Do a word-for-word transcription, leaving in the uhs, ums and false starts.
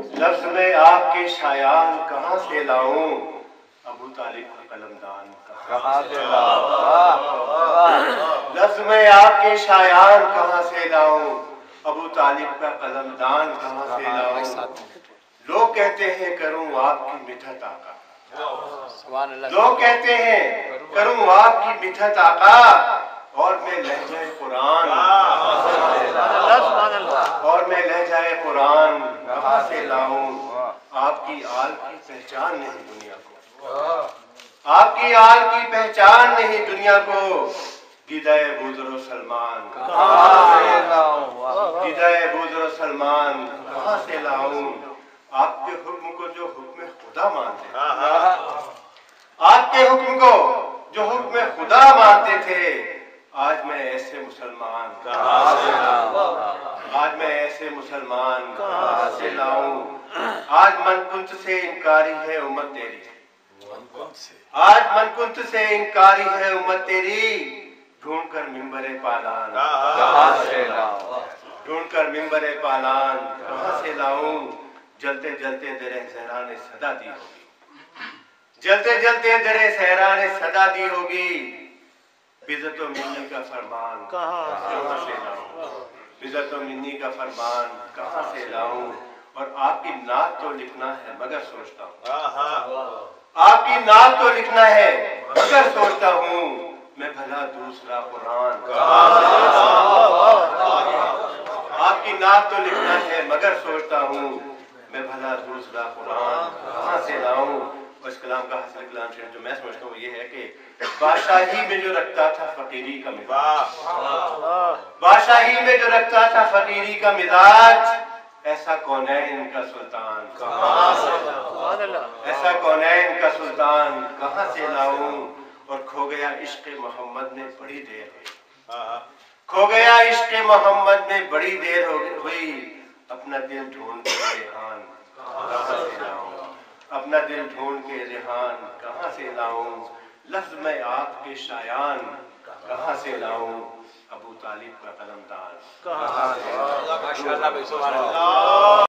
لفظ میں آپ کے شایان کہاں سے لاؤں، ابو طالب کا قلمدان کہاں سے لاؤں، لفظ میں آپ کے شایان کہاں سے لاؤں، ابو طالب کا قلمدان کہاں سے لاؤں۔ لوگ کہتے ہیں کروں آپ کی مدحت آقا، لوگ کہتے ہیں کروں آپ کی مدحت آقا، اور میں لہجہ قرآن اور میں لہجہ قرآن کہاں سے لاؤں۔ آپ کی آل کی پہچان نہیں دنیا کو، آپ کی آل کی پہچان نہیں دنیا کو، گدائے بوذر و سلمان کہاں سے لاؤں، گدائے بوذر و سلمان کہاں سے لاؤں۔ آپ کے حکم کو جو حکم خدا مانتے آپ کے حکم کو جو حکم خدا مانتے تھے، آج میں ایسے مسلمان کہاں سے لاؤں، آج میں ایسے مسلمان کہاں سے لاؤں۔ آج من کنت سے انکاری ہے امت تیری، آج من کنت سے انکاری ہے امت تیری، ڈھونڈ کر ممبر پالان کہاں سے لاؤں، ڈھونڈ کر ممبر پالان کہاں سے لاؤں۔ جلتے جلتے درِ صحرا نے صدا دی ہوگی، جلتے جلتے درِ صحرا نے صدا دی ہوگی، بزت و منی کا فرمان کہاں سے لاؤں، بزت و منی کا فرمان کہاں سے لاؤں۔ اور آپ کی نعت تو لکھنا ہے مگر سوچتا ہوں، آپ کی نعت تو لکھنا ہے مگر سوچتا ہوں، میں بھلا دوسرا قرآن کہاں سے لاؤں۔ آپ کی نعت تو لکھنا ہے مگر سوچتا ہوں، میں بھلا دوسرا قرآن کہاں سے لاؤں۔ اور اس کلام کا حاصل کلام شریف جو میں سمجھتا ہوں یہ ہے کہ بادشاہی میں جو رکھتا تھا فقیری کا مزاج، بادشاہی میں جو رکھتا تھا فقیری کا مزاج، ایسا کونین کا سلطان کہاں سے لاؤں، ایسا کونین کا سلطان کہاں سے لاؤں۔ اور کھو گیا عشق محمد میں بڑی دیر ہوئی، کھو گیا عشق محمد میں بڑی دیر ہوئی، اپنا دل ڈھونڈ کے ریحان کہاں سے لاؤں، اپنا دل ڈھونڈ کے ریحان کہاں سے لاؤں۔ لفظ میں آپ کے شایان کہاں سے لاؤں، ابو طالب کا قلمدان کہاں سے لاؤں۔